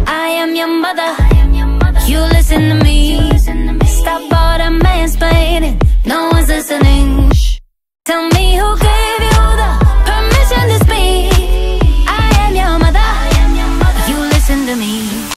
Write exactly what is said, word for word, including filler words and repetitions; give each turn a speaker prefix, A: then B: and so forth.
A: I am your mother. You listen to me.